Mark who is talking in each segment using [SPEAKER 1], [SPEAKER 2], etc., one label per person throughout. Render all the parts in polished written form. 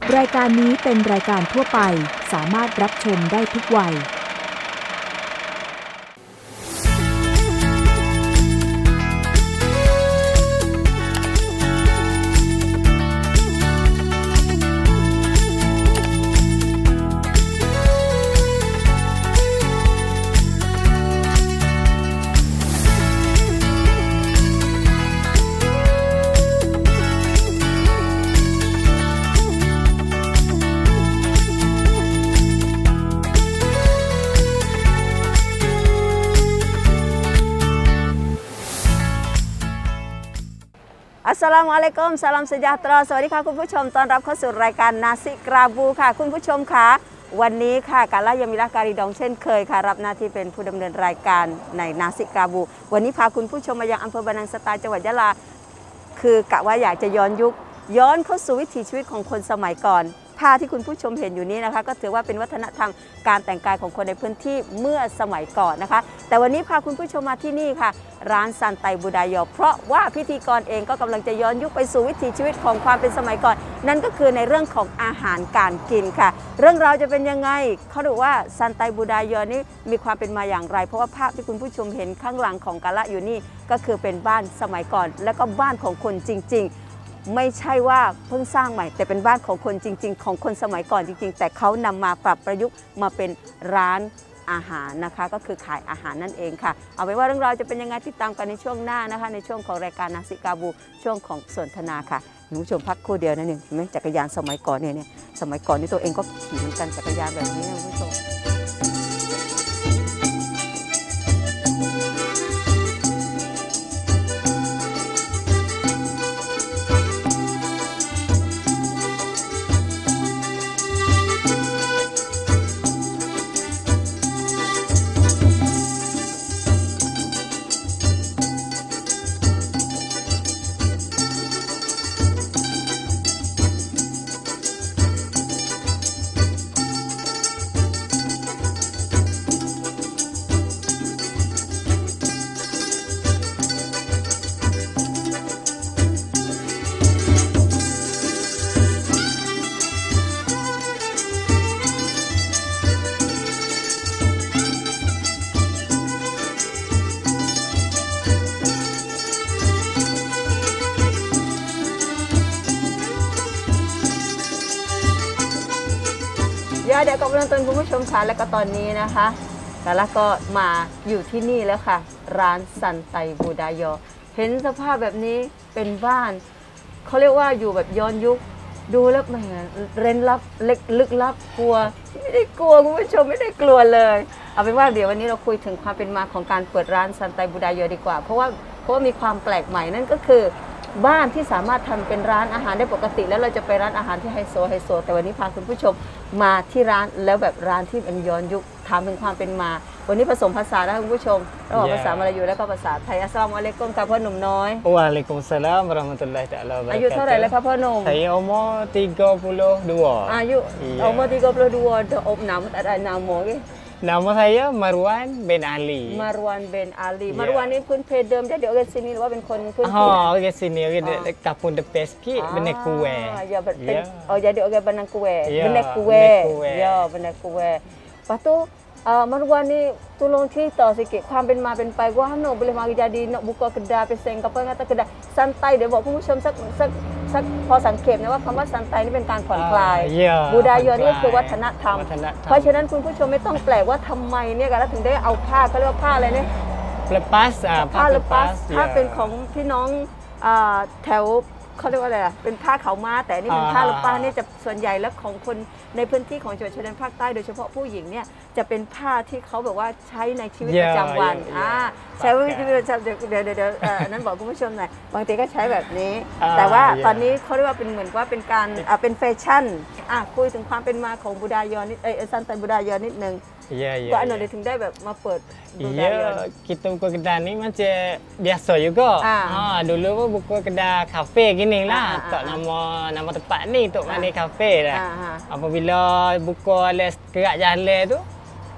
[SPEAKER 1] รายการนี้เป็นรายการทั่วไปสามารถรับชมได้ทุกวัย
[SPEAKER 2] อัสสลามุอะลัยกุมสลามsejahteraสวัสดีค่ะคุณผู้ชมต้อนรับเข้าสู่รายการนาซิกราบูค่ะคุณผู้ชมค่ะวันนี้ค่ะกาลายามิลาการีดองเช่นเคยค่ะรับหน้าที่เป็นผู้ดำเนินรายการในนาซิกราบูวันนี้พาคุณผู้ชมมายังอำเภอบานังสตาจังหวัดยะลาคือกะว่าอยากจะย้อนยุคย้อนเข้าสู่วิถีชีวิตของคนสมัยก่อนผ้าที่คุณผู้ชมเห็นอยู่นี้นะคะก็ถือว่าเป็นวัฒนธรรมการแต่งกายของคนในพื้นที่เมื่อสมัยก่อนนะคะแต่วันนี้พาคุณผู้ชมมาที่นี่ค่ะร้านซันไตบูดายอเพราะว่าพิธีกรเองก็กำลังจะย้อนยุคไปสู่วิถีชีวิตของความเป็นสมัยก่อนนั่นก็คือในเรื่องของอาหารการกินค่ะเรื่องราวจะเป็นยังไงเขาดูว่าซันไตบูดายอนี้มีความเป็นมาอย่างไรเพราะว่าภาพที่คุณผู้ชมเห็นข้างหลังของกาละอยู่นี่ก็คือเป็นบ้านสมัยก่อนและก็บ้านของคนจริงๆไม่ใช่ว่าเพิ่งสร้างใหม่แต่เป็นบ้านของคนจริงๆของคนสมัยก่อนจริงๆแต่เขานำมาปรับประยุกต์มาเป็นร้านอาหารนะคะก็คือขายอาหารนั่นเองค่ะเอาไว้ว่าเรื่องราวจะเป็นยังไงติดตามกันในช่วงหน้านะคะในช่วงของรายการนาซิกาบูช่วงของสนทนาค่ะคุณผู้ชมพักครู่เดียวนั่นเองเห็นไหมจักรยานสมัยก่อนเนี่ยสมัยก่อนนี่ตัวเองก็ขี่เหมือนกันจักรยานแบบนี้นะคุณผู้ชมเดี๋ยวก็เริ่มต้นคุณผู้ชมค่ะแล้วก็ตอนนี้นะคะแล้วก็มาอยู่ที่นี่แล้วค่ะร้านซันไตบูดายอเห็นสภาพแบบนี้เป็นบ้านเขาเรียกว่าอยู่แบบย้อนยุคดูแล้วแหมเร้นลับลึกลับกลัวไม่ได้กลัวคุณผู้ชมไม่ได้กลัวเลยเอาเป็นว่าเดี๋ยววันนี้เราคุยถึงความเป็นมาของการเปิดร้านซันไตบูดายอดีกว่าเพราะว่ามีความแปลกใหม่นั่นก็คือบ้านที่สามารถทำเป็นร้านอาหารได้ปกติแล้วเราจะไปร้านอาหารที่ไฮโซแต่วันนี้พาคุณผู้ชมมาที่ร้านแล้วแบบร้านที่เป็นย้อนยุคถามถึงความเป็นมาวันนี้ผสมภาษานะคุณผู้ชมระหว่างภาษามลายูและก็ภาษาไทยอัสสลามุอะลัยกุมค่ะพ่อหนุ่มน้อยว
[SPEAKER 3] ะอะลัยกุมสลามวะเราะห์มะตุลลอฮิตะอาลาวะบะเราะกาตุฮ์อา
[SPEAKER 2] ยุเท่าไหร่แล้วครับพ่อหนุ่ม
[SPEAKER 3] saya umur 32
[SPEAKER 2] อายุumur 32 อบnama tak ada nama ke
[SPEAKER 3] nama saya Marwan bin Ali
[SPEAKER 2] Marwan bin Ali Marwanนี่พื้นเพเดิมjadi orang siniหรือว่าเป็นคนพื้นที่
[SPEAKER 3] orang sini orang kampung depan sikit Benar Kueh
[SPEAKER 2] ya betul jadi orang Benar Kueh Benar Kueh ya Benar Kueh lepas tu Marwan ni tolong cerita sikit ความเป็นมาเป็นไปว่าหนู boleh mari jadi nak buka kedai peseng apa kata kedai santai เดี๋ยวบอกคุณผู้ชมสักพอสังเกตนะว่าคำว่าซันไตนี่เป็นการผ่อนคลายบูดายอนี่คือวัฒนธรรมเพราะฉะนั้นคุณผู้ชมไม่ต้องแปลกว่าทำไมเนี่ยกันแล้วถึงได้เอาผ้าเขาเรียกว่าผ้าอะไรเนี่ย
[SPEAKER 3] lepas
[SPEAKER 2] ผ้าถ้าเป็นของพี่น้องแถวเขาเรียกว่าอะไรเป็นผ้าขาวม้าแต่นี่เป็นผ้าละป้าเนี่ยจะส่วนใหญ่แล้วของคนในพื้นที่ของจังหวัดชายแดนภาคใต้โดยเฉพาะผู้หญิงเนี่ยจะเป็นผ้าที่เขาแบบว่าใช้ในชีวิตประจำวันใช้ในชีวิตประจำเดี๋ยวนั้นบอกคุณผู้ชมหน่อยบางทีก็ใช้แบบนี้แต่ว่าตอนนี้เขาเรียกว่าเป็นเหมือนว่าเป็นการเป็นแฟชั่นคุยถึงความเป็นมาของบูดายอนิดซันไตบูดายอนิดนึงก็อันนั้นถึงได้แบบมาเปิด
[SPEAKER 3] kita buka kedai ni macam biasa juga. Dulu pun buka kedai kafe gini lah. Tak nama tempat ni Tok Mani Kafe dah. Apabila buka les kerak jalan tu,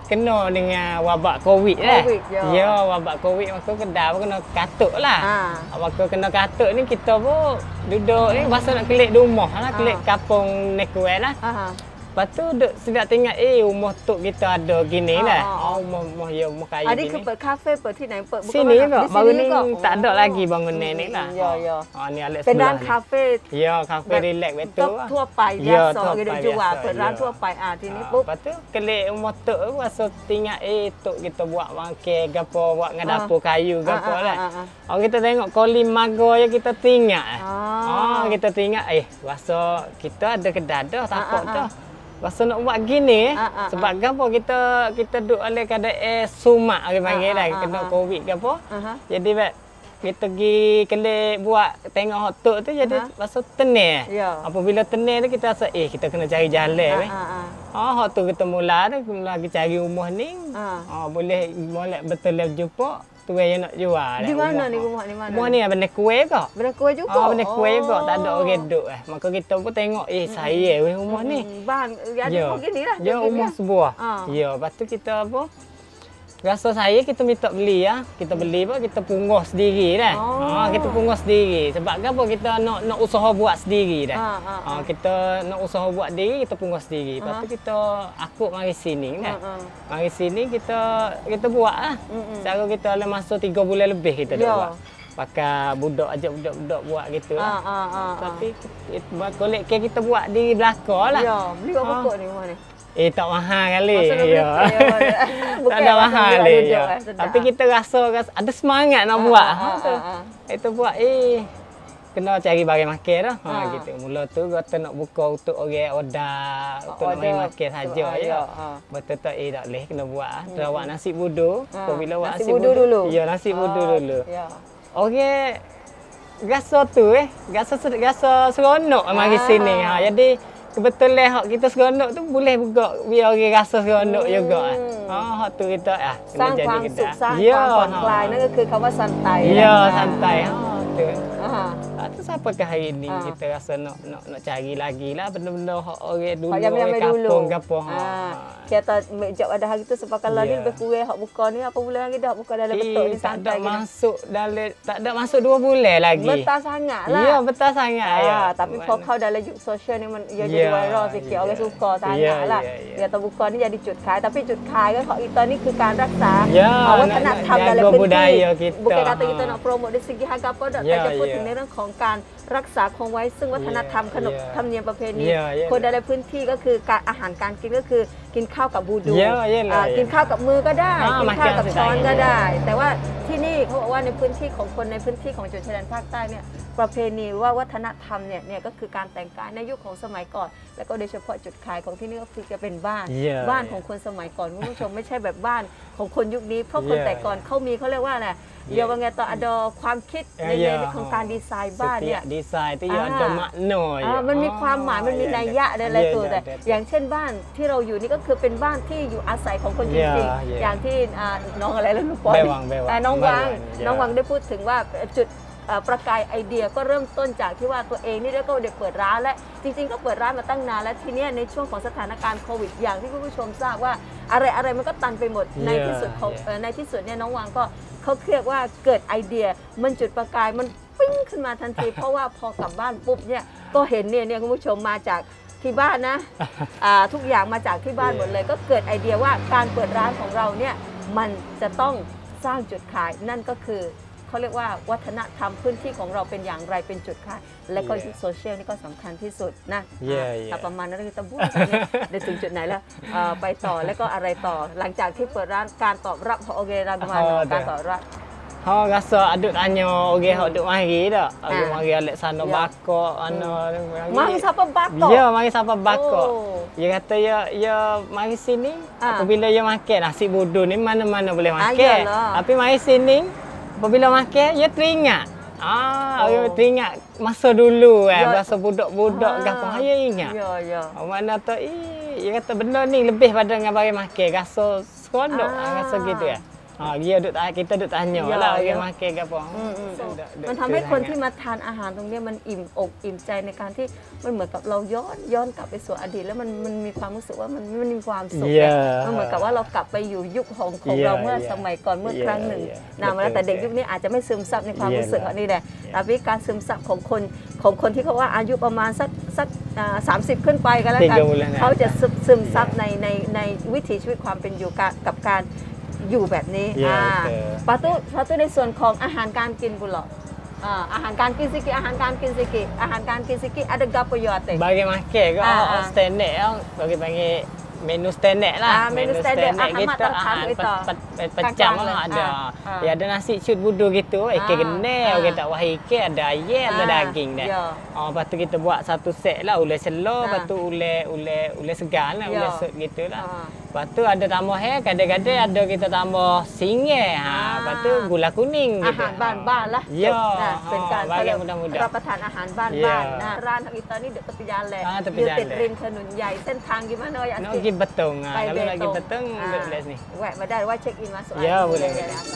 [SPEAKER 3] kena dengan wabak Covid lah. Ya, wabak Covid maka Kedah pun kena katuk lah. Maka kena katuk ni kita pun duduk ni masa nak kelik di rumah lah, kelik kampung Nekuel lah. Lepas tu duk sedap tengok rumah tok kita ada gini lah. Rumah ya rumah kayu gini.
[SPEAKER 2] Adik ke kat kafe kat sini bukan
[SPEAKER 3] sini kok. Baru ni tak ada lagi bangunan ni lah.
[SPEAKER 2] Ya.
[SPEAKER 3] Ni Alex
[SPEAKER 2] sebelah.เป็นkafe
[SPEAKER 3] ya kafe relax betul.
[SPEAKER 2] ทั่วไป biasa kita jual peran ทั่วไป ทีนี้ปุ๊บ
[SPEAKER 3] Lepas tu kelik rumah tok tu rasa tengok tok kita buat bangkai gapo buat dengan dapur kayu gapo lah. Kita tengok kolim mago je kita tengok. Kita tengok rasa kita ada kedai dah tapak dah. Rasa nak buat gini sebab gapo kita duduk oleh keadaan sumak orang panggil lah kena Covid gapo. Jadi kita pergi kelik buat tengok hot tok tu jadi rasa tenang. Apabila tenang tu kita rasa kita kena cari jalan hot tu kita mula lagi cari rumah ni. Boleh betul jumpa tu yang nak jual.
[SPEAKER 2] Di mana ni rumah ni mana?
[SPEAKER 3] Rumah ni benda kuih ke?
[SPEAKER 2] Benda kuih juga.
[SPEAKER 3] Benda kuih juga, tak ada orang duduk Maka kita pun tengok saya rumah ni.
[SPEAKER 2] Bahan ada begini lah.
[SPEAKER 3] Ya, rumah sebuah. Ya, lepas tu kita apa? Rasa saya kita minta beli kita beli pun kita punguh sendiri dah. Kita punguh sendiri sebab apa kita nak usaha buat sendiri dah. Kita nak usaha buat sendiri kita punguh sendiri. Lepas tu kita akuk mari sini dah. Mari sini kita buat lah. Cara kita dalam masa 3 bulan lebih kita dah buat. Pakai budak budak buat gitu lah. Tapi kolek kita buat di belakang lah.
[SPEAKER 2] Ya, beli berapa pokok ni rumah ni?
[SPEAKER 3] Tak mahal kali. Tak ada mahal kali. Tapi kita rasa ada semangat nak buat. Itu buat kena cari barang makan dah. Gitu. Mula tu kata nak buka untuk orang order, untuk nak main makan saja ya. Betul tak tak boleh kena buat. Buat nasi budu. Apabila buat nasi budu
[SPEAKER 2] dulu.
[SPEAKER 3] Ya, nasi budu dulu. Okey. Rasa tu rasa seronok mari sini. Jadi kebetulan hak kita seronok tu boleh juga biar orang rasa seronok juga. Hak tu kita kena jadi kita. Ya,
[SPEAKER 2] klien นั่นก็คือคำว่า santai.
[SPEAKER 3] Ya, santai. Tu. Tu siapakah hari ni kita rasa nak cari lagi lah benda-benda hak orang dulu orang kampung gapo.
[SPEAKER 2] Kita jap ada hari tu sebab kalau ni lebih kurang hak buka ni apa bulan lagi dah buka dalam betul ni santai
[SPEAKER 3] tak ada masuk 2 bulan lagi.
[SPEAKER 2] Betah sangatlah.
[SPEAKER 3] Ya, betah sangat ya.
[SPEAKER 2] Tapi kau dalam sosial ni jadi viral sikit orang suka sangatlah. Dia terbuka ni jadi cut khai tapi cut khai kan hak kita niคือการรักษาวัฒนธรรม dalam budaya kita. Bukan kata kita nak promote dari segi harga apa dakแต่จะพูดถึงในเรื่องของการรักษาคงไว้ซึ่งวัฒนธรรมขนบธรรมเนียมประเพณีคนในพื้นที่ก็คือการอาหารการกินก็คือกินข้าวกับบูดูกินข้าวกับมือก็ได้กินข้าวกับช้อนก็ได้แต่ว่าที่นี่เขาบอกว่าในพื้นที่ของคนในพื้นที่ของจังหวัดชายแดนภาคใต้เนี่ยประเพณีว่าวัฒนธรรมเนี่ยก็คือการแต่งกายในยุคของสมัยก่อนแล้วก็โดยเฉพาะจุดขายของที่นี่ก็คือจะเป็นบ้านของคนสมัยก่อนคุณผู้ชมไม่ใช่แบบบ้านของคนยุคนี้เพราะคนแต่ก่อนเขามีเขาเรียกว่าอะไรเดี๋ยวว่าไงต่อadaความคิดในเรื่องของการดีไซน์บ้านเนี่ย
[SPEAKER 3] ดีไซน์ที่ada makna
[SPEAKER 2] มันมีความหมายมันมีนัยยะอะไรตัวแต่อย่างเช่นบ้านที่เราอยู่นี่ก็คือเป็นบ้านที่อยู่อาศัยของคนจริงๆอย่างที่น้องอะไรแล้วลูกปอยน้องวังได้พูดถึงว่าจุดประกายไอเดียก็เริ่มต้นจากที่ว่าตัวเองนี่ก็เด็กเปิดร้านและจริงๆก็เปิดร้านมาตั้งนานแล้วทีนี้ในช่วงของสถานการณ์โควิดอย่างที่คุณผู้ชมทราบว่าอะไรมันก็ตันไปหมดในที่สุดเนี่ยน้องวังก็เขาเรียกว่าเกิดไอเดียมันจุดประกายมันปิ้งขึ้นมาทันทีเพราะว่าพอกลับบ้านปุ๊บเนี่ยก็เห็นเนี่ยคุณผู้ชมมาจากที่บ้านนะทุกอย่างมาจากที่บ้านหมดเลยก็เกิดไอเดียว่าการเปิดร้านของเราเนี่ยมันจะต้องสร้างจุดขายนั่นก็คือเขาเรียกว่าวัฒนธรรมพื้นที่ของเราเป็นอย่างไรเป็นจุดขายและก็ยุคโซเชียลนี่ก็สำคัญที่สุดนะประมาณนั้นคือตะบุ้นได้ถึงจุดไหนแล้วไปต่อแล้วก็อะไรต่อหลังจากที่เปิดร้านการตอบรับของโอเคร้านประมาณการตอบรับ
[SPEAKER 3] rasa aduk tanya orang hok duk mari dak. Orang mari Alexander Bakok
[SPEAKER 2] mari siapa Bakok?
[SPEAKER 3] Ya, mari siapa Bakok. Dia kata ya mari sini apabila dia makan nasi budu ni mana-mana boleh makan. Tapi mari sini apabila makan dia teringat. Dia teringat masa dulu masa budak-budak gapo dia ingat.
[SPEAKER 2] Ya.
[SPEAKER 3] Mana tu dia kata benda ni lebih pada dengan barang makan rasa seronok rasa gitu ya. dia duk kita duk tanya lah orang makan ke apa
[SPEAKER 2] มันทำให้คนที่มาทานอาหารตรงนี้มันอิ่มอกอิ่มใจในการที่มันเหมือนกับเราย้อนกลับไปสู่อดีตแล้วมันมีความรู้สึกว่ามันมีความสุขมันเหมือนกับว่าเรากลับไปอยู่ยุคของเราเมื่อสมัยก่อนเมื่อครั้งหนึ่งนานมาแล้วแต่เด็กยุคนี้อาจจะไม่ซึมซับในความรู้สึกนี่แหละแต่วิธีการซึมซับของคนที่เขาว่าอายุประมาณสัก30 ขึ้นไปกันแล้วกันเขาจะซึมซับในวิถีชีวิตความเป็นอยู่กับการอยู่แบบนี้ปาตุในส่วนของอาหารการกินบุหรี่อาหารการกินสิกิada gapo yo ate
[SPEAKER 3] bagi makan ke standard bagi panggil menu standard lah
[SPEAKER 2] menu standard
[SPEAKER 3] kita pecam ada ya ada nasi cut budu gitu ikan genel kita wahai ikan ada ayam ada daging dah lepas tu kita buat satu set lah ulai selor lepas tu ulai segar lah ulai sup gitu lah lepas tu ada tambah kadang-kadang ada kita tambah singgih lepas tu gula kuning
[SPEAKER 2] อาหารบ้านๆlah เป็นการ
[SPEAKER 3] mudah-mudah
[SPEAKER 2] รับประทานอาหารบ้านๆนะร้านทางอิตาลีเดอะตะปิยาแหละอยู่ติดริมถนนใหญ่เส้นทาง gimana ya
[SPEAKER 3] Pergi Betong. Kalau lagi Betong duduk di sini.
[SPEAKER 2] แวะมาได้ว่าเช็คอินmasuk
[SPEAKER 3] ya boleh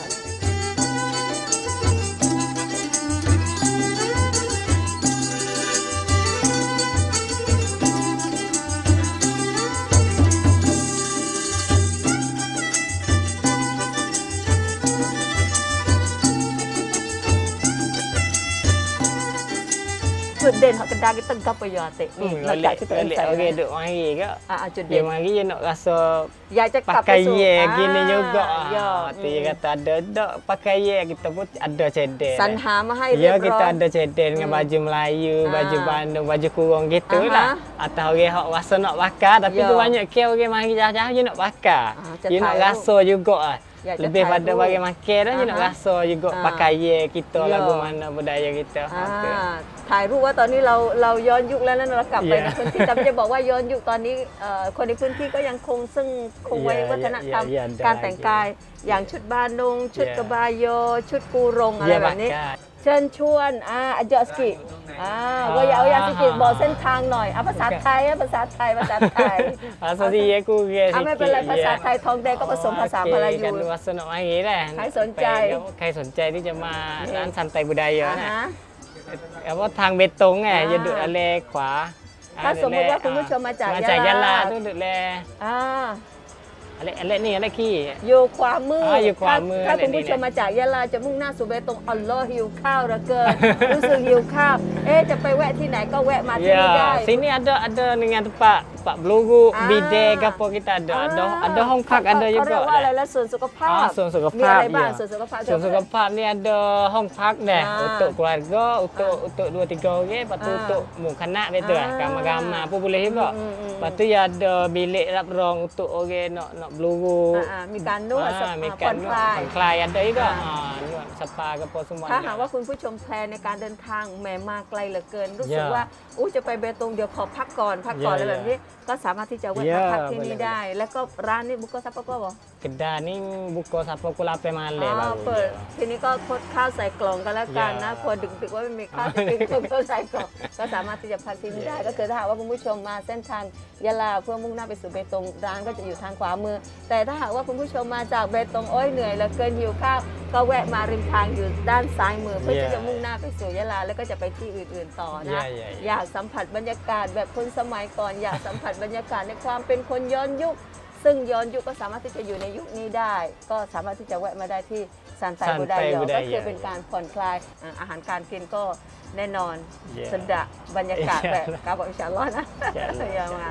[SPEAKER 2] จุดเด่นของกระดาษkita gapo yo ateนี่นอกจากที่เป็นใส่
[SPEAKER 3] okey duk mari ke
[SPEAKER 2] จุดเด่น
[SPEAKER 3] dia mari je nak rasa
[SPEAKER 2] อยากจะกลับไป
[SPEAKER 3] pakai
[SPEAKER 2] สู่
[SPEAKER 3] ye gini juga tu dia kata ada dak pakai ye kita pun ada cedek
[SPEAKER 2] สรรหามาให้เรียบร้อย
[SPEAKER 3] kita ada cedek dengan baju Melayu baju Bandung baju kurung gitulah atau orang hak rasa nak bakar tapi tu banyak ke orang mari jauh-jauh je nak bakar dia nak rasa juga lebih pada bagi makan dah je nak rasa juga pakai ye kita lagu mana budaya kita
[SPEAKER 2] ถ่ายรูปว่าตอนนี้เราย้อนยุคแล้วนั่นเรากลับไปในพื้นที่แต่ไม่จะบอกว่าย้อนยุคตอนนี้คนในพื้นที่ก็ยังคงไว้วัฒนธรรมการแต่งกายอย่างชุดบานงชุดกบายโยชุดกูรงอะไรแบบนี้เชิญชวนอาจารย์สกิก็อยากสกิบอกเส้นทางหน่อยภาษาไทยภาษาไทยภาษาที่
[SPEAKER 3] กูเรียน
[SPEAKER 2] ไม่เป็นไรภาษาไทยทองแดงก็ผสมภาษาพลายู
[SPEAKER 3] สนุกอย่างนี้แหละใครสนใจที่จะมาร้านสันไตบุไดเยอะนะเพราะทางเบตงไงจะดูอะไรขวา
[SPEAKER 2] ถ้าสมมติว่าคุณผู้ชมมาจาก
[SPEAKER 3] ยะลาต้องดูแลอะไรนี่อะไรขี้
[SPEAKER 2] อยู่ขวามือถ้าคุณผู้ชมมาจากยะลาจะมุ่งหน้าสู่เบตงอัลลอฮ์หิวข้าวเหลือเกินรู้สึกหิวข้าวจะไปแวะที่ไหนก็แวะมาที่นี่ได้
[SPEAKER 3] sini ada dengan tempat Belugu Bidek apa kita ada hong park ada juga
[SPEAKER 2] เขาเรียกว่าอะไรแล้วส่วนสุขภาพ
[SPEAKER 3] ส่วนสุขภาพ
[SPEAKER 2] มีอะไรบ้างส่วนสุขภาพ
[SPEAKER 3] ส่วนสุขภาพนี่ada hong park deh untuk keluarga untuk 2-3 orang lepas tu untuk mukanak betul kamar-kamar pun boleh juga lepas tu ya ada bilikรับรอง untuk orang nak Belugu
[SPEAKER 2] มีการนวดผ่อน
[SPEAKER 3] คลายada jugaนวดสปาก็พอสมควร
[SPEAKER 2] ถ้าหากว่าคุณผู้ชมแพลนในการเดินทางแหมมาไกลเหลือเกินรู้สึกว่าจะไปเบตงเดี๋ยวขอพักก่อนอะไรแบบนี้ก็สามารถที่จะแวะมาพักที่นี่ได้แล้วก็ร้านนี้บุกโกซัปโปโก้บอก
[SPEAKER 3] kedai ni buka sampai pukul 8 malam baru
[SPEAKER 2] เปิดทีนี้ก็คดข้าวใส่กล่องกันแล้วกันนะควรดึกๆว่าไม่มีข้าวจะกินข้าวใส่กล่องก็สามารถที่จะพักที่นี่ได้ก็คือถ้าหากว่าคุณผู้ชมมาเส้นทางยะลาเพื่อมุ่งหน้าไปสู่เบตงร้านก็จะอยู่ทางขวามือแต่ถ้าหากว่าคุณผู้ชมมาจากเบตงเหนื่อยแล้วเกินหิวข้าวก็แวะมาริมทางอยู่ด้านซ้ายมือเพื่อที่จะมุ่งหน้าไปสู่ยะลาแล้วก็จะไปที่อื่นๆต่อนะอยากสัมผัสบรรยากาศแบบคนสมัยก่อนอยากสัมผัสบรรยากาศในความเป็นคนย้อนยุคซึ่งย้อนยุคก็สามารถที่จะอยู่ในยุคนี้ได้ก็สามารถที่จะแวะมาได้ที่ซานไตบูไดยอก็คือเป็นการผ่อนคลายอาหารการกินก็แน่นอนสดะบรรยากาศแบบกาบอกอินชาอัลลอฮ์นะอย่ามา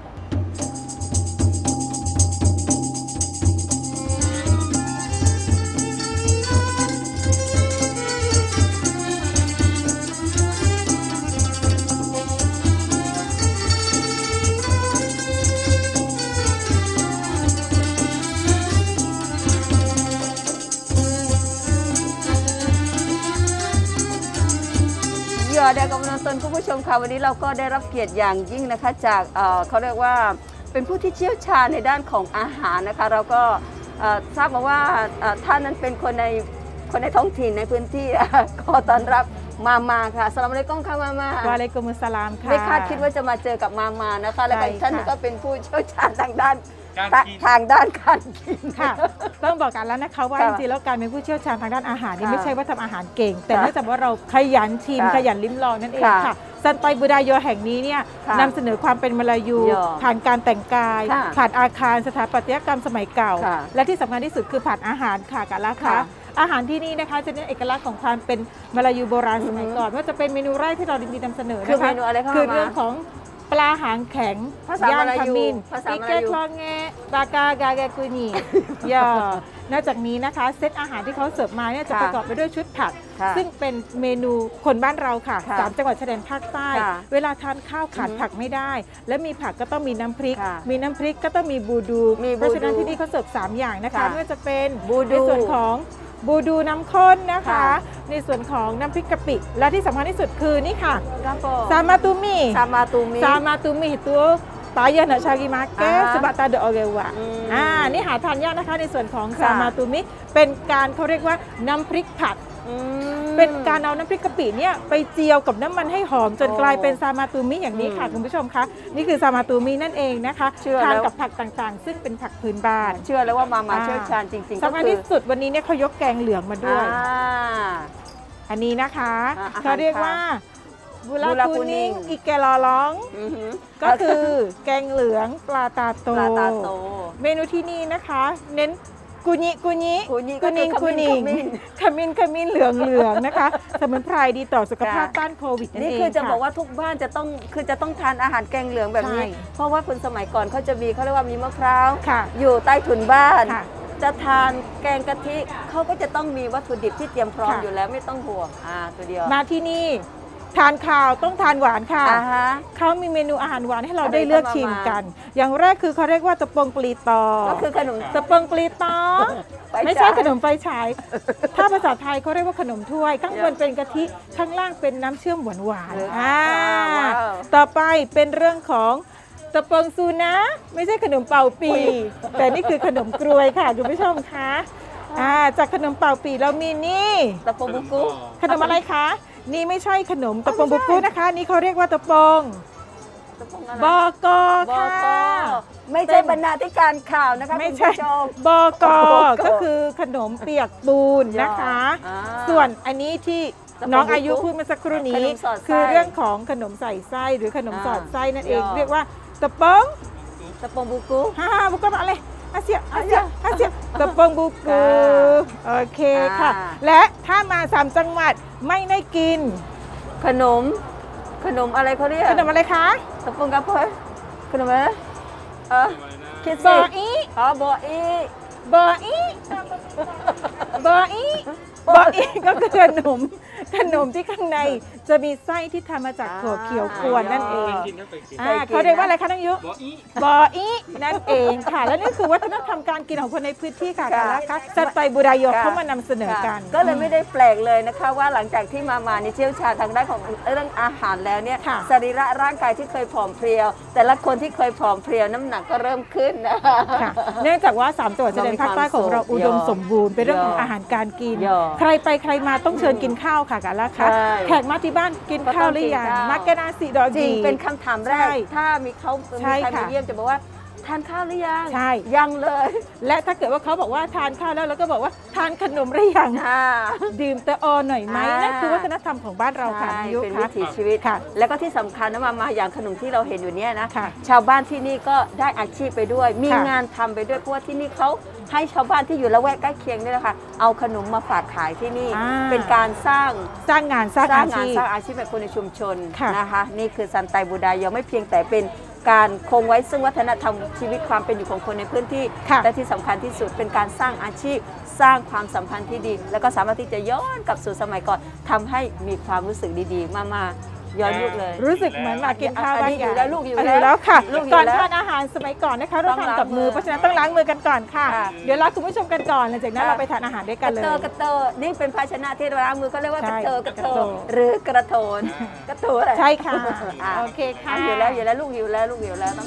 [SPEAKER 2] ได้กับนผู้ชมค่ะวันนี้เราก็ได้รับเกียรติอย่างยิ่งนะคะจากเขาเรียกว่าเป็นผู้ที่เชี่ยวชาญในด้านของอาหารนะคะเราก็ทราบมาว่าท่านนั้นเป็นคนในท้องถิ่นในพื้นที่ก็ต้อนรับมาค่ะสลามอะลัยกุมค่ะมาว
[SPEAKER 4] ะอะลัยกุมุสสลามค่ะ
[SPEAKER 2] ไม่คาดคิดว่าจะมาเจอกับมานะคะแล้วก็ท่านก็เป็นผู้เชี่ยวชาญทางด้านทางด้านการกิน
[SPEAKER 4] ค่ะต้องบอกกันแล้วนะคะว่าจริงๆแล้วการเป็นผู้เชี่ยวชาญทางด้านอาหารนี่ไม่ใช่ว่าทำอาหารเก่งแต่เนื่องจากว่าเราขยันชิมขยันลิ้มลองนั่นเองค่ะซันไตบูดายโยแห่งนี้เนี่ยนำเสนอความเป็นมลายูผ่านการแต่งกายผ่านอาคารสถาปัตยกรรมสมัยเก่าและที่สำคัญที่สุดคือผ่านอาหารค่ะกันละค่ะอาหารที่นี่นะคะจะเน้นเอกลักษณ์ของความเป็นมลายูโบราณสมัยก่อนว่าจะเป็นเมนูแรกที่เราดีๆนำเสนอนะคะคือเรื่องของปลาหางแข็งย่างขมิ้นปิเกคลองแงบากากาแกกุนีย่อนอกจากนี้นะคะเซตอาหารที่เขาเสิร์ฟมาเนี่ยจะประกอบไปด้วยชุดผักซึ่งเป็นเมนูคนบ้านเราค่ะ3จังหวัดชายแดนภาคใต้เวลาทานข้าวขาดผักไม่ได้และมีผักก็ต้องมีน้ำพริกมีน้ำพริกก็ต้องมีบูดูเพราะฉะนั้นที่นี่เขาเสิร์ฟ3อย่างนะคะไม่ว่าจะเป็นในส่วนของบูดูน้ำข้นนะคะในส่วนของน้ำพริกกะปิและที่สำคัญที่สุดคือนี่ค่ะซามาตูมิตัวปายานาชากิมาเกสบัตตาเดอเกวะนี่หาทานยากนะคะในส่วนของซามาตูมิเป็นการเขาเรียกว่าน้ำพริกผัดเป็นการเอาน้ำพริกกะปิเนี่ยไปเจียวกับน้ำมันให้หอมจนกลายเป็นซามาตูมิอย่างนี้ค่ะคุณผู้ชมคะนี่คือซามาตูมินั่นเองนะคะทานกับผักต่างๆซึ่งเป็นผักพื้นบ้าน
[SPEAKER 2] เชื่อแล้วว่ามาเชี่ยวชาญจริงๆ
[SPEAKER 4] สำคัญที่สุดวันนี้เนี่ยเขายกแกงเหลืองมาด้วยอันนี้นะคะเขาเรียกว่าบุราคูนิงอีแกลอร้องก็คือแกงเหลืองปลาตาโตเมนูที่นี่นะคะเน้นกุนิขมิ้นเหลืองนะคะสมุนไพรดีต่อสุขภาพต้านโควิดนั่นเอง
[SPEAKER 2] นี่คือจะบอกว่าทุกบ้านจะต้องทานอาหารแกงเหลืองแบบนี้เพราะว่าคนสมัยก่อนเขาจะมีเขาเรียกว่ามีมะพร้าวอยู่ใต้ถุนบ้านจะทานแกงกะทิเขาก็จะต้องมีวัตถุดิบที่เตรียมพร้อมอยู่แล้วไม่ต้องห่วงตัวเดียว
[SPEAKER 4] มาที่นี่ทานข้าวต้องทานหวานค่ะเขามีเมนูอาหารหวานให้เราได้เลือกชิมกันอย่างแรกคือเขาเรียกว่าตะปงปลีตอ
[SPEAKER 2] ก็คือขนม
[SPEAKER 4] ตะปงปลีตอไม่ใช่ขนมไฟฉายถ้าภาษาไทยเขาเรียกว่าขนมถ้วยข้างบนเป็นกะทิข้างล่างเป็นน้ำเชื่อมหวานต่อไปเป็นเรื่องของตะปงซูนะไม่ใช่ขนมเป่าปีแต่นี่คือขนมกรวยค่ะคุณผู้ชมคะจากขนมเป่าปีเรามีนี่
[SPEAKER 2] ตะปงบุกุ
[SPEAKER 4] ขนมอะไรคะนี่ไม่ใช่ขนมตะปงบุกุนะคะนี่เขาเรียกว่าตะปงบอกอค่ะ
[SPEAKER 2] ไม่ใช่บรรณาธิการข่าวนะคะ
[SPEAKER 4] ไม่ใช่บอกอก็คือขนมเปียกปูนนะคะส่วนอันนี้ที่น้องอายุพูดเมื่อสักครู่นี้คือเรื่องของขนมใส่ไส้หรือขนมสอดไส้นั่นเองเรียกว่าตะปง
[SPEAKER 2] บุกุ
[SPEAKER 4] บุกุอะไรอาเซียตะปงบุกุโอเคค่ะและถ้ามา3จังหวัดไม่ได้กิน
[SPEAKER 2] ขนมอะไรเขาเรียก
[SPEAKER 4] ขนมอะไรคะ
[SPEAKER 2] ตะปงกะเพยขนมอะไร
[SPEAKER 4] คิดสิ
[SPEAKER 2] บออี
[SPEAKER 4] ก็คือขนมที่ข้างในจะมีไส้ที่ทำมาจากถั่วเขียวกวนนั่นเองเขาเรียกว่าอะไรคะน้องยุบออีนั่นเองค่ะแล้วนี่คือวัฒนธรรมการกินของคนในพื้นที่ค่ะกันนะคะซันไตบูดายโยเขามานำเสนอกัน
[SPEAKER 2] ก็เลยไม่ได้แปลกเลยนะคะว่าหลังจากที่มาในเชี่ยวชาญทางด้านของเรื่องอาหารแล้วเนี่ยสรีระร่างกายที่เคยผอมเพรียวแต่ละคนที่เคยผอมเพรียวน้ำหนักก็เริ่มขึ้นนะคะ
[SPEAKER 4] เนื่องจากว่า3จังหวัดชายแดนภาคใต้ของเราอุดมสมบูรณ์เป็นเรื่องของอาหารการกินใครไปใครมาต้องเชิญกินข้าวค่ะกันละค่ะแขกมาที่บ้านกินข้าวหรือยังมักกะนาสีดอก
[SPEAKER 2] จริงเป็นคำถามแรกถ้ามีใครมาเยี่ยมจะบอกว่าทานข้าวหรือยัง
[SPEAKER 4] ใช่
[SPEAKER 2] ยังเลย
[SPEAKER 4] และถ้าเกิดว่าเขาบอกว่าทานข้าวแล้วเราก็บอกว่าทานขนมหรือยังดื่มแตะอหน่อยไหมนั่นคือวัฒนธรรมของบ้านเราค่ะ
[SPEAKER 2] เป็นวิถีชีวิตค่ะแล้วก็ที่สำคัญนะมาอย่างขนมที่เราเห็นอยู่เนี่ยนะชาวบ้านที่นี่ก็ได้อาชีพไปด้วยมีงานทำไปด้วยเพราะว่าที่นี่เขาให้ชาวบ้านที่อยู่ละแวกใกล้เคียงนี่แหละค่ะเอาขนมมาฝากขายที่นี่เป็นการสร้าง
[SPEAKER 4] งานสร้างอา
[SPEAKER 2] ชีพแบบคนในชุมชนนะคะนี่คือซันไตบูดายโยไม่เพียงแต่เป็นการคงไว้ซึ่งวัฒนธรรมชีวิตความเป็นอยู่ของคนในพื้นที่และที่สำคัญที่สุดเป็นการสร้างอาชีพสร้างความสัมพันธ์ที่ดีแล้วก็สามารถที่จะย้อนกลับสู่สมัยก่อนทำให้มีความรู้สึกดีๆมาย้อนยุคเลย
[SPEAKER 4] รู้สึกเหมือนมากินข้าวบ้าน
[SPEAKER 2] อยู่แล้วลูกอยู่
[SPEAKER 4] แล้วค่ะก่อนทานอาหารสมัยก่อนนะคะเราทานกับมือเพราะฉะนั้นต้องล้างมือกันก่อนค่ะเดี๋ยวลาคุณผู้ชมกันก่อนหลังจากนั้นเราไปทานอาหารด้วยกันเลย
[SPEAKER 2] กระเตอนี่เป็นภาชนะที่ล้างมือเขาเรียกว่ากระเตหรือกระโถนอะไร
[SPEAKER 4] ใช่ค่ะโอเคค่ะ
[SPEAKER 2] อยู่แล้วลูกอยู่แล้วต้อง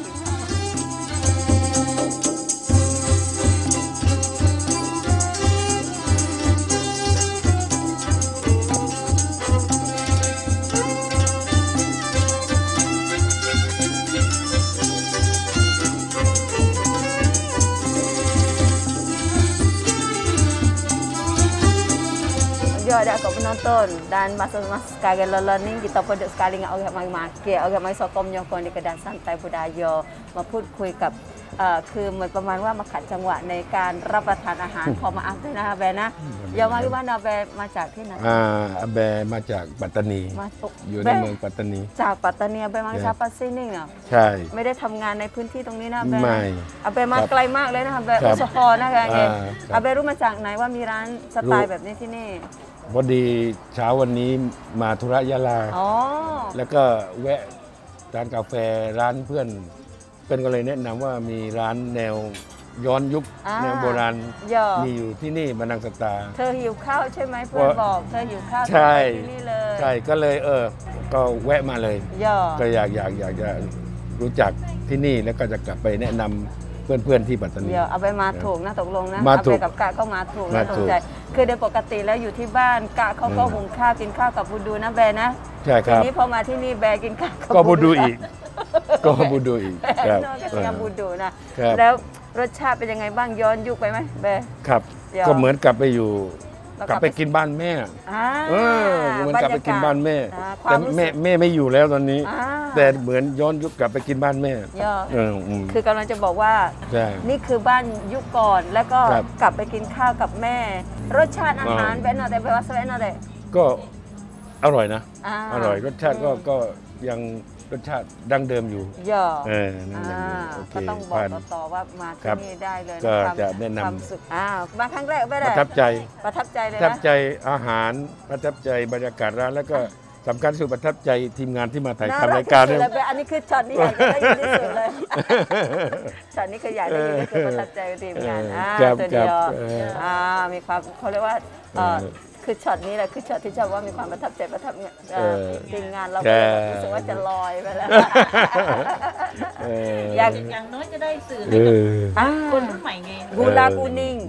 [SPEAKER 2] adik kau penonton dan masa-masa sekarang learning kita pada sekali dengan orang mai market orang mai sokong nyokong di kedai santai budaya มาพูดคุยกับคือเหมือนประมาณว่ามาขัดจังหวะในการรับประทานอาหารขอมาอัพด้วยนะคะแบนะยามาที่บ้านเราแบมาจากที่ไหน
[SPEAKER 5] แบมาจากปัตตานีอยู่ในเมืองปัตตานี
[SPEAKER 2] จากปัตตานีแบมาจากปัตซินิ่งเนาะ
[SPEAKER 5] ใช่
[SPEAKER 2] ไม่ได้ทำงานในพื้นที่ตรงนี้นะแบ
[SPEAKER 5] ไม่
[SPEAKER 2] แบมาไกลมากเลยนะคะแบอุสพรนะคะเองแบรู้มาจากไหนว่ามีร้านสไตล์แบบนี้ที่นี่
[SPEAKER 5] พอดีเช้าวันนี้มาธุระยะลาแล้วก็แวะร้านกาแฟร้านเพื่อนก็เลยแนะนำว่ามีร้านแนวย้อนยุคแนวโบราณมีอยู่ที่นี่มานังสตา
[SPEAKER 2] เธอหิวข้าวใช่ไหมเพื่อนบอกเธอหิวข้าว
[SPEAKER 5] ใช่
[SPEAKER 2] ที่นี่เลย
[SPEAKER 5] ใช่ก็เลยก็แวะมาเลยก็อยากจะรู้จักที่นี่แล้วก็จะกลับไปแนะนำเพื่อนที่ปัตตานี
[SPEAKER 2] เอาไปมาถูกนะตกลงนะเอาไปกับกะก็มาถูกนะตรงใจคือโดยปกติแล้วอยู่ที่บ้านกะเขาก็หุงข้าวกินข้าวกับบูดูนะแบนะ
[SPEAKER 5] ใช่ครับ
[SPEAKER 2] ทีนี้พอมาที่นี่แบกินข้าว
[SPEAKER 5] ก็บูดูอีกก็บูดูอีก
[SPEAKER 2] ครับก็ยังบูดูนะแล้วรสชาติเป็นยังไงบ้างย้อนยุคไปไหมแบ
[SPEAKER 5] ครับก็เหมือนกลับไปอยู่กลับไปกินบ้านแม่เหมือนกลับไปกินบ้านแม่แต่แม่ไม่อยู่แล้วตอนนี้แต่เหมือนย้อนยุคกลับไปกินบ้านแม่
[SPEAKER 2] คือกำลังจะบอกว่านี่คือบ้านยุคก่อนแล้วก็กลับไปกินข้าวกับแม่รสชาติอาหารเป็นอะไรแปลว่าสเวนอะไร
[SPEAKER 5] ก็อร่อยนะอร่อยรสชาติก็ยังรสชาติดั้งเดิมอยู่
[SPEAKER 2] ก็ต้องบอกต่อว่ามาที่นี่ได้เลย
[SPEAKER 5] ก็จะแนะนำ
[SPEAKER 2] ความสุขมาครั้งแรกไม่ได้
[SPEAKER 5] ประทับใจ
[SPEAKER 2] เลยนะ
[SPEAKER 5] ประทับใจอาหารประทับใจบรรยากาศร้านแล้วก็สำคัญสุดประทับใจทีมงานที่มาถ่ายทำรายการ
[SPEAKER 2] เนี่ยอันนี้คือช็อตนี้อยากได้ยินที่สุดเลยช็อตนี้คืออยากได้ยินก็คือประทับใจทีมงานตัวเดียวมีความเขาเรียกว่าคือช็อตนี้แหละคือช็อตที่จะว่ามีความประทับใจทีมงานเรารู้สึกว่าจะลอยไปแล้ว
[SPEAKER 4] อย่างน้อยจะได้สื่อคนรุ่นใหม่ไง
[SPEAKER 2] กูลากูนิง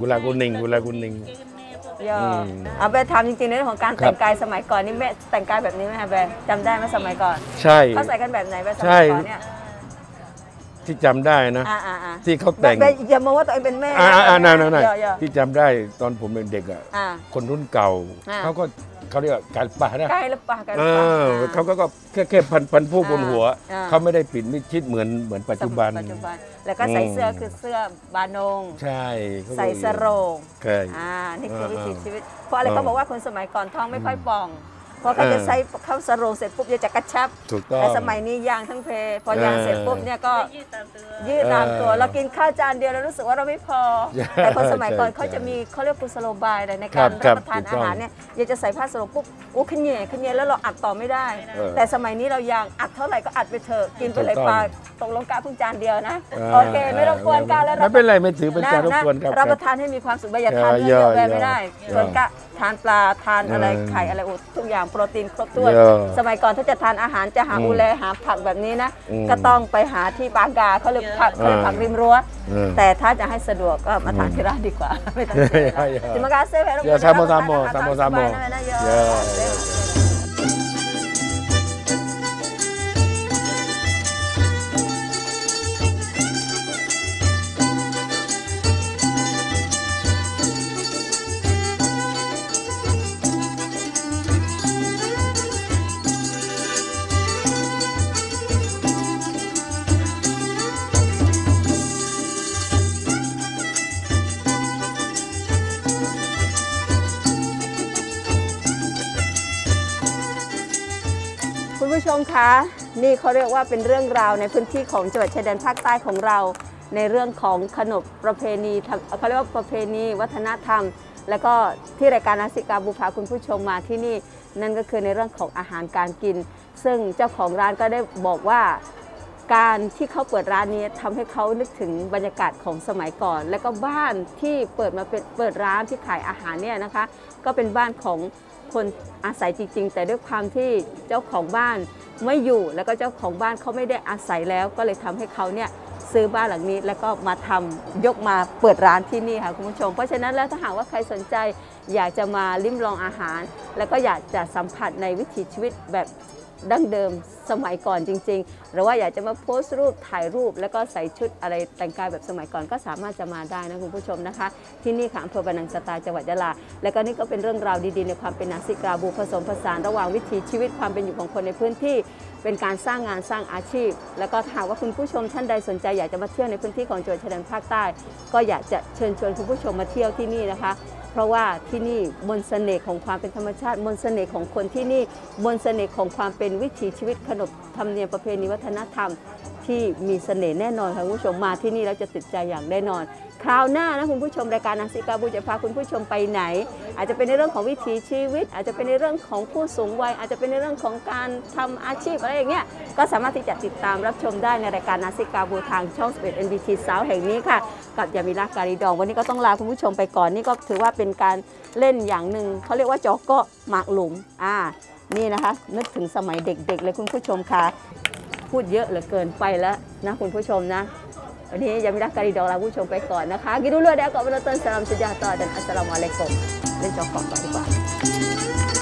[SPEAKER 2] เอาไปทำจริงๆในเรื่องของการแต่งกายสมัยก่อนนี่แม่แต่งกายแบบนี้ไหมคะแบจำได้ไหมสมัยก่อน
[SPEAKER 5] ใช่
[SPEAKER 2] เขาใส่กันแบบไหนแบสมัยก่อนเนี่ย
[SPEAKER 5] ที่จำได้นะที่เขาแต่ง
[SPEAKER 2] อย่ามองว่าตัวเองเป็นแม่
[SPEAKER 5] ที่จำได้ตอนผมเป็นเด็กอ่ะคนรุ่นเก่าเขาเรียกการป่านะเขาก็แค่พันผู้บนหัวเขาไม่ได้ปิดมิดชิดเหมือนปัจจุบัน
[SPEAKER 2] แล้วก็ใส่เสื้อคือเสื้อบานง
[SPEAKER 5] ใช่
[SPEAKER 2] ใส่สโรงนี่คือวิถีชีวิตเพราะอะไรเขาบอกว่าคนสมัยก่อนท้องไม่ค่อยป่องพอเขาจะใส่เข้าสโรงเสร็จปุ๊บจะกระชับแต่สมัยนี้ยางทั้งเพพอยางเสร็จปุ๊บเนี่ยก็ยืดตามตัวเรากินข้าวจานเดียวเรารู้สึกว่าเราไม่พอแต่คนสมัยก่อนเขาจะมีเขาเรียกกุศโลบายในการรับประทานอาหารเนี่ยอยากจะใส่ผ้าสโรงปุ๊บโอ้ขึ้นเย่แล้วเราอัดต่อไม่ได้แต่สมัยนี้เรายางอัดเท่าไหร่ก็อัดไปเถอะกินไปเลยปลาตกลงกะเพิ่งจานเดียวนะโอเคไม่รบกวนกันแล้ว
[SPEAKER 5] ไม่เป็นไรไม่ถือเป็นการรบกวนครับ
[SPEAKER 2] รับประทานให้มีความสุขอย่าทานเยอะไม่ได้ส่วนกะทานปลาทานอะไรไข่อะไรทุกอย่างโปรตีนครบถ้วนสมัยก่อนถ้าจะทานอาหารจะหาอูแลหาผักแบบนี้นะก็ต้องไปหาที่บางกาเขาเรียกผักริมรั้วแต่ถ้าจะให้สะดวกก็มาทานที่ร้านดีกว่าไม่ต้องเสียterima kasih
[SPEAKER 5] ya sama-sama
[SPEAKER 2] คุณผู้ชมคะนี่เขาเรียกว่าเป็นเรื่องราวในพื้นที่ของจังหวัดชายแดนภาคใต้ของเราในเรื่องของขนบประเพณีเขาเรียกว่าประเพณีวัฒนธรรมแล้วก็ที่รายการนาซิกาบูพาคุณผู้ชมมาที่นี่นั่นก็คือในเรื่องของอาหารการกินซึ่งเจ้าของร้านก็ได้บอกว่าการที่เขาเปิดร้านนี้ทำให้เขานึกถึงบรรยากาศของสมัยก่อนและก็บ้านที่เปิดร้านที่ขายอาหารเนี่ยนะคะก็เป็นบ้านของคนอาศัยจริงๆแต่ด้วยความที่เจ้าของบ้านไม่อยู่แล้วก็เจ้าของบ้านเขาไม่ได้อาศัยแล้วก็เลยทำให้เขาเนี่ยซื้อบ้านหลังนี้แล้วก็มาทำยกมาเปิดร้านที่นี่ค่ะคุณผู้ชมเพราะฉะนั้นแล้วถ้าหากว่าใครสนใจอยากจะมาลิ้มลองอาหารแล้วก็อยากจะสัมผัสในวิถีชีวิตแบบดั้งเดิมสมัยก่อนจริงๆหรือว่าอยากจะมาโพสต์รูปถ่ายรูปแล้วก็ใส่ชุดอะไรแต่งกายแบบสมัยก่อนก็สามารถจะมาได้นะคุณผู้ชมนะคะที่นี่ค่ะอำเภอบานังสตาจังหวัดยะลาและก็นี่ก็เป็นเรื่องราวดีๆในความเป็นนาซิกราบูผสมผสานระหว่างวิถีชีวิตความเป็นอยู่ของคนในพื้นที่เป็นการสร้างงานสร้างอาชีพแล้วก็หากว่าคุณผู้ชมท่านใดสนใจอยากจะมาเที่ยวในพื้นที่ของจังหวัดชายแดนภาคใต้ก็อยากจะเชิญชวนคุณผู้ชมมาเที่ยวที่นี่นะคะเพราะว่าที่นี่มนต์เสน่ห์ของความเป็นธรรมชาติมนต์เสน่ห์ของคนที่นี่มนต์เสน่ห์ของความเป็นวิถีชีวิตขนบธรรมเนียมประเพณีวัฒนธรรมที่มีเสน่ห์แน่นอนค่ะคุณผู้ชมมาที่นี่แล้วจะติดใจอย่างแน่นอนคราวหน้านะคุณผู้ชมรายการนาซิกาบูจะพาคุณผู้ชมไปไหนอาจจะเป็นในเรื่องของวิถีชีวิตอาจจะเป็นในเรื่องของผู้สูงวัยอาจจะเป็นในเรื่องของการทำอาชีพอะไรอย่างเงี้ยก็สามารถที่จะติดตามรับชมได้ในรายการนาซิกาบูทางช่อง11 NBT สาวแห่งนี้ค่ะกับยามิลาการีดองวันนี้ก็ต้องลาคุณผู้ชมไปก่อนนี่ก็ถือว่าเป็นการเล่นอย่างหนึ่งเขาเรียกว่าจอกเกาะหมากหลุมนี่นะคะนึกถึงสมัยเด็กๆเลยคุณผู้ชมค่ะพูดเยอะเหลือเกินไปแล้วนะคุณผู้ชมนะวันนี้ยามิลาการีดองลาผู้ชมไปก่อนนะคะกินดูเลือดแล้วก็เวลาเติร์นสลามสยาต่อdan assalamualaikumเล่นจอกเกาะต่อดีกว่า